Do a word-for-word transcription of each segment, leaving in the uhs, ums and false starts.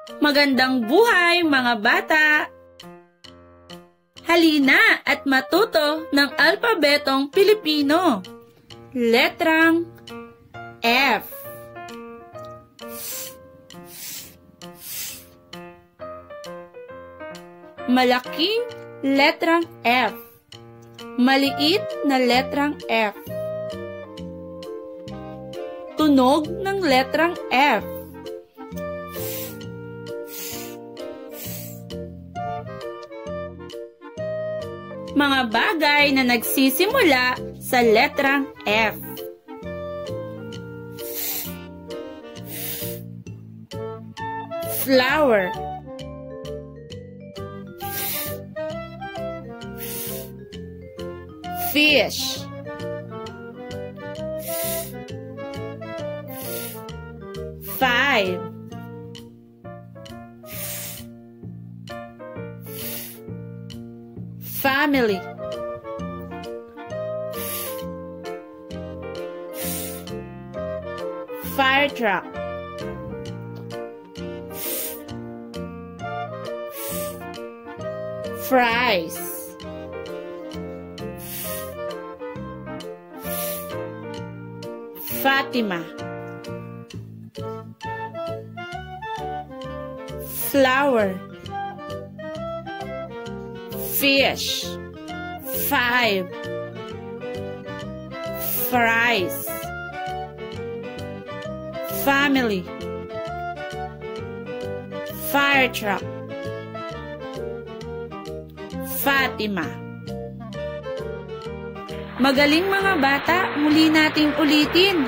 Magandang buhay mga bata! Halina at matuto ng alpabetong Pilipino. Letrang F. Malaking letrang F. Maliit na letrang F. Tunog ng letrang F. Mga bagay na nagsisimula sa letrang F. Flower. Fish. Five. Family. Fire truck. Fries. Fatima. Flower. Fish. Five. Fries. Family. Fire truck. Fatima. Magaling mga bata, muli nating ulitin.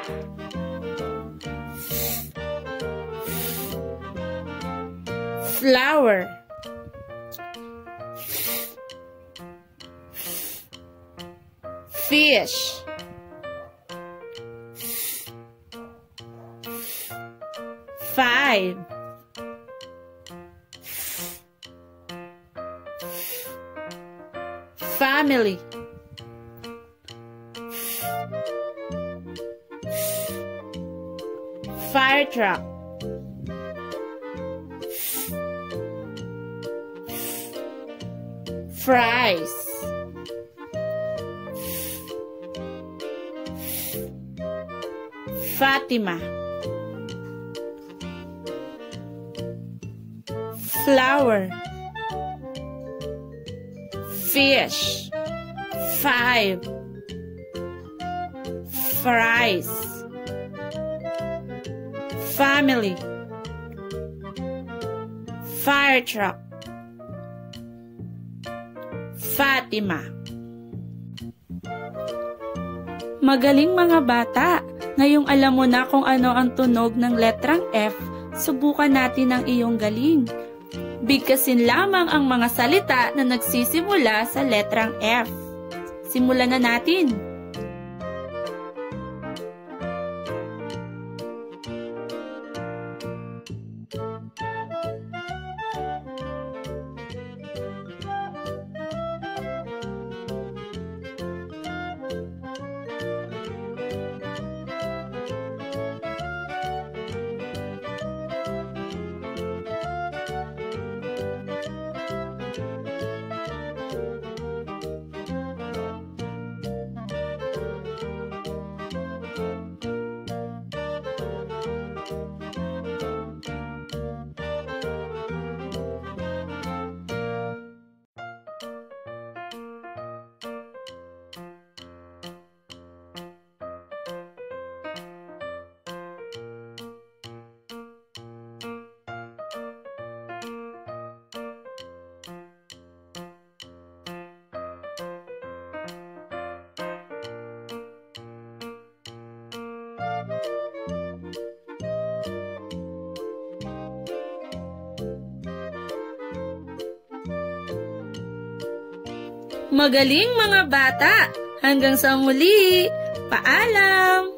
Flower. Fish. Five. Family. Fire truck. Fries. Fatima. Flower. Fish. Five. Fries. Family. Fire truck. Fatima. Magaling mga bata! Ngayong alam mo na kung ano ang tunog ng letrang F, subukan natin ang iyong galing. Bigkasin lamang ang mga salita na nagsisimula sa letrang F. Simulan na natin! Magaling mga bata! Hanggang sa muli! Paalam!